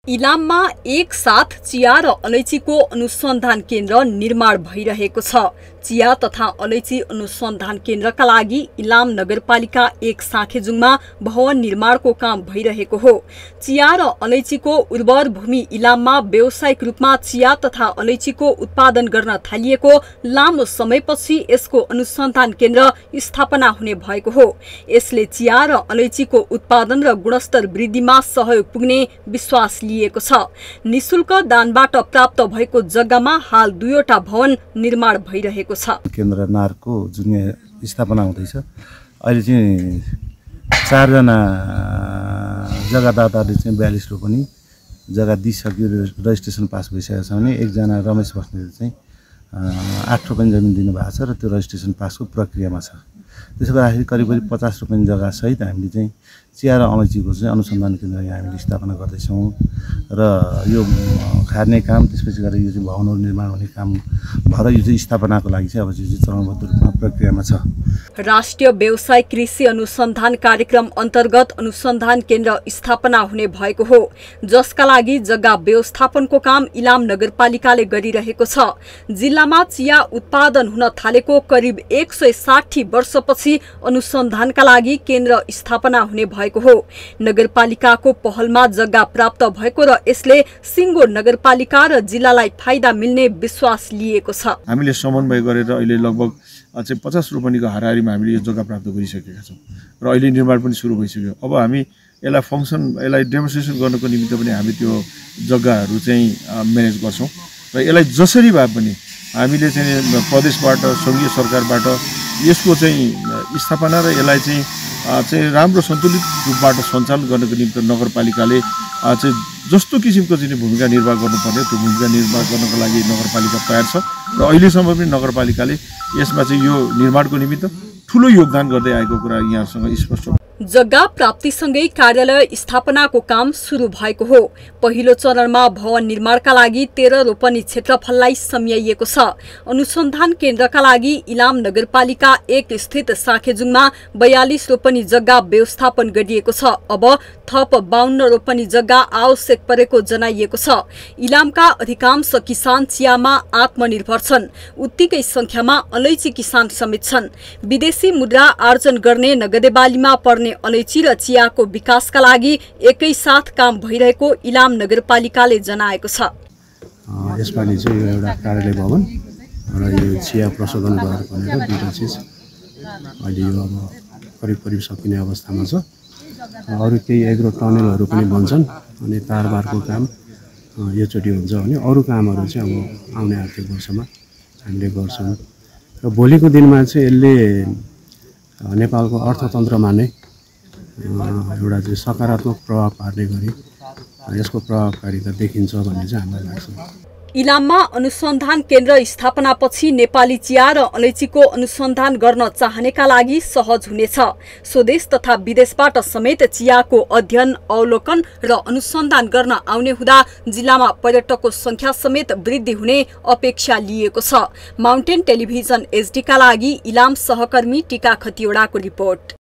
इलाममा एक साथ चिया र अलैँचीको अनुसन्धान केन्द्र निर्माण भइरहेको छ। चिया तथा अलैँची अनुसन्धान केन्द्रका लागि इलाम नगरपालिका 1 साँखेजुङमा भवन निर्माणको काम भइरहेको हो। चिया र अलैँचीको उर्वर भूमि इलाममा व्यावसायिक रूपमा चिया तथा अलैँचीको उत्पादन गर्न थालिएको लामो समयपछि यसको अनुसन्धान केन्द्र स्थापना हुने भएको हो। यसले चिया र अलैँचीको उत्पादन र गुणस्तर वृद्धिमा सहयोग पुग्ने विश्वास लिएको छ। निशुल्क दानबाट प्राप्त भएको जग्गामा हाल 2वटा भवन निर्माण भइरहेको छ। केन्द्र नारको जुन स्थापना हुँदैछ, अहिले चाहिँ 4 जना जग्गादाताले चाहिँ 42 रोपनी जग्गा दिइसक्यो, रजिस्ट्रेसन पास भइसकेको छ भने 1 जना रमेश बस्नेतले चाहिँ 8 रोपनी जमिन दिनुभएको छ र त्यो रजिस्ट्रेसन पासको प्रक्रियामा छ। त्यसो गर्दाखेरि करिब 50 रोपनी जग्गा सहित हामीले चाहिँ चिया र अलैँचीको चाहिँ अनुसन्धान केन्द्र यहाँ हामीले स्थापना गर्दैछौँ र यो खार्ने काम त्यसपछि गएर यो चाहिँ भवनहरू निर्माण हुने काम भएर यो चाहिँ स्थापनाको लागि चाहिँ अब चाहिँ चरणबद्ध रूपमा प्रक्रियामा छ। राष्ट्रिय व्यवसाय कृषि अनुसन्धान कार्यक्रम अन्तर्गत अनुसन्धान केन्द्र स्थापना हुने भएको हो, जसका लागि जग्गा व्यवस्थापनको काम इलाम नगरपालिकाले गरिरहेको छ। जिल्लामा चिया उत्पादन हुन थालेको करिब 160 वर्षपछि अनुसन्धानका लागि केन्द्र स्थापना हुने भएको हो। नगरपालिकाको पहलमा जग्गा प्राप्त भएको र यसले सिङ्गो नगरपालिका र जिल्लालाई फाइदा मिल्ने विश्वास लिएको छ। हामीले समन्वय गरेर अहिले लगभग 50 रोपनीको हाराहारीमा हामीले यो जग्गा प्राप्त गरिसकेका छौँ र अहिले निर्माण पनि सुरु भइसक्यो। अब हामी यसलाई डेमोन्स्ट्रेसन गर्नको निमित्त पनि हामी त्यो जग्गाहरू चाहिँ म्यानेज गर्छौँ र यसलाई जसरी भए पनि हामीले चाहिँ प्रदेशबाट सङ्घीय सरकारबाट यसको चाहिँ स्थापना र यसलाई चाहिँ राम्रो सन्तुलित रूपबाट सञ्चालन गर्नको निम्ति नगरपालिकाले चाहिँ जस्तो किसिमको चाहिँ भूमिका निर्वाह गर्नुपर्ने त्यो भूमिका निर्वाह गर्नको लागि नगरपालिका तयार छ र अहिलेसम्म पनि नगरपालिकाले यसमा चाहिँ यो निर्माणको निमित्त ठुलो योगदान गर्दै आएको कुरा यहाँसँग स्पष्ट छ। जग्गा प्राप्तिसँगै कार्यालय स्थापनाको काम सुरु भएको हो। पहिलो चरणमा भवन निर्माणका लागि 13 रोपनी क्षेत्रफललाई सम्झिएको छ। अनुसन्धान केन्द्रका लागि इलाम नगरपालिका 1 स्थित साँखेजुङमा 42 रोपनी जग्गा व्यवस्थापन गरिएको छ। अब थप 52 रोपनी जग्गा आवश्यक परेको जनाइएको छ। इलामका अधिकांश किसान चियामा आत्मनिर्भर छन्। उत्तिकै संख्यामा अलैँची किसान समेत छन्। विदेशी मुद्रा आर्जन गर्ने नगदे बालीमा पर्ने अलैँची र चियाको विकासका लागि एकै साथ काम भइरहेको इलाम नगरपालिकाले जनाएको छ। यसपालि चाहिँ यो एउटा कार्यालय भवन र यो चिया प्रशोधन घर भनेर दुईटा चिज अहिले यो अब करिब सकिने अवस्थामा छ। अरू केही एग्रो टनलहरू पनि बन्छन् अनि तारबारको काम योचोटि हुन्छ भने अरू कामहरू चाहिँ अब आउने आर्थिक वर्षमा हामीले गर्छौँ र भोलिको दिनमा चाहिँ यसले नेपालको अर्थतन्त्रमा नै एउटा चाहिँ सकारात्मक प्रभाव पार्ने गरी यसको प्रभावकारिता देखिन्छ भन्ने चाहिँ हामीलाई लाग्छ। इलाममा अनुसन्धान केन्द्र स्थापनापछि नेपाली चिया र अलैँचीको अनुसन्धान गर्न चाहनेका लागि सहज हुनेछ। स्वदेश तथा विदेशबाट समेत चियाको अध्ययन, अवलोकन र अनुसन्धान गर्न आउने हुँदा जिल्लामा पर्यटकको संख्या समेत वृद्धि हुने अपेक्षा लिएको छ। माउन्टेन टेलिभिजन HD का लागि इलाम सहकर्मी टीका खतिवडाको रिपोर्ट।